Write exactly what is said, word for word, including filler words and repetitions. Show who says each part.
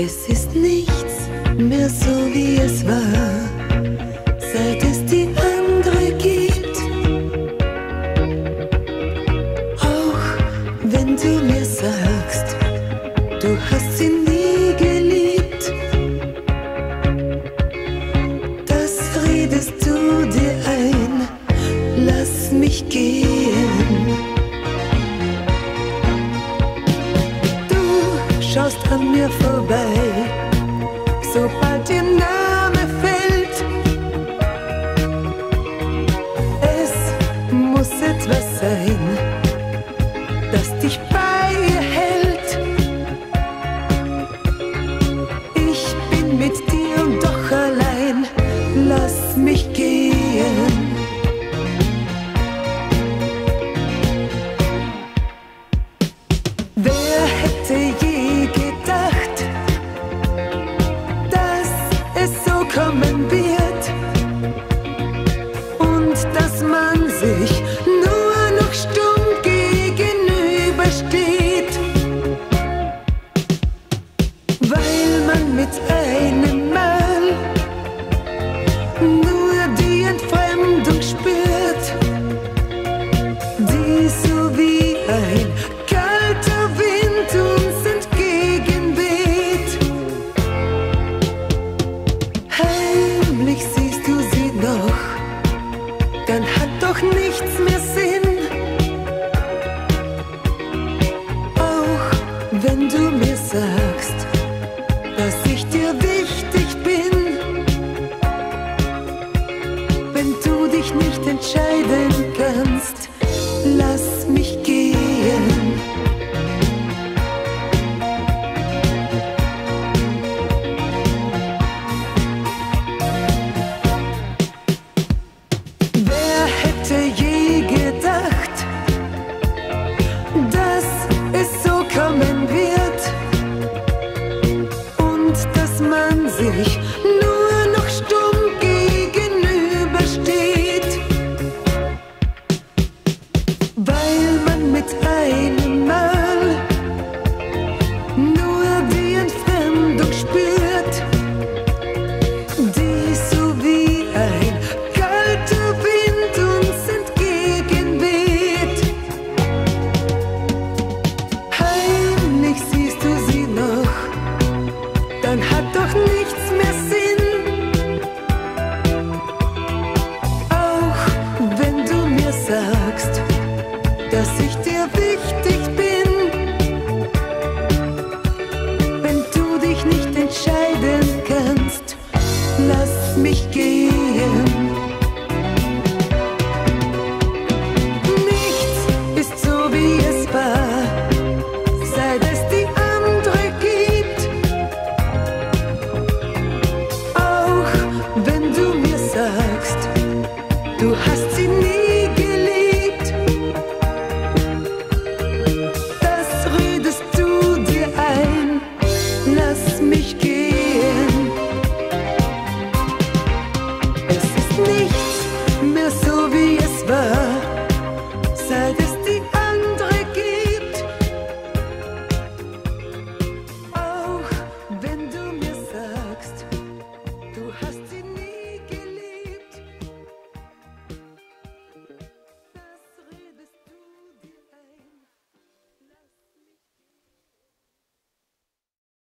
Speaker 1: Es ist nichts mehr so, wie es war, seit es die andere gibt. Auch wenn du mir sagst, du hast sie nie geliebt, das redest du dir ein, lass mich gehen. Du schaust an mir vorbei, sobald ihr Name fällt. Es muss etwas sein, das dich bei ihr hält. Ich bin mit dir und doch allein, lass mich gehen. Wer hätte je gedacht, dass es so kommen wird und dass man sich nur noch stumm gegenübersteht, weil man mit einem Mal nur die Entfremdung spürt, die so wie ein kalter Wind uns entgegenweht. Heimlich siehst du sie noch, dann hat doch nichts mehr Sinn. Auch wenn du mir sagst, dass ich dir wichtig bin, wenn du dich nicht entscheiden kannst, lass mich gehen. Wer hätte je gedacht, dass es so kommen wird und dass man sich nur noch stumm gegenübersteht, weil man mit einem Mal nur die Entfremdung spürt, die so wie ein kalter Wind uns entgegenweht. Heimlich siehst du sie noch, dann hat doch nichts mehr Sinn. Auch wenn du mir sagst, dass ich dir wichtig bin, wenn du dich nicht entscheiden kannst, lass mich gehen. Nichts ist so, wie es war, seit es die andere gibt. Auch wenn du mir sagst, du hast sie nie